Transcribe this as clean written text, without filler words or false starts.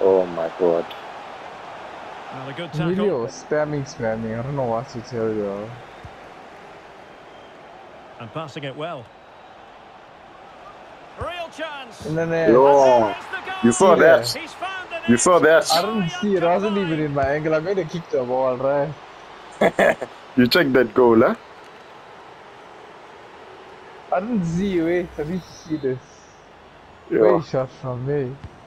Oh my god. Well, a good Emilio, tackle. spamming. I don't know what to tell you. And passing it well. Real chance. In the And net. there Yo, is the you See saw goal. that? there. He's found the You net. saw that? I Try didn't see and it. I wasn't even combine. in my angle. I'm going to kick the ball, right? You checked that goal, huh? I didn't see. Wait, I need to see this. Yeah. Great shot from me.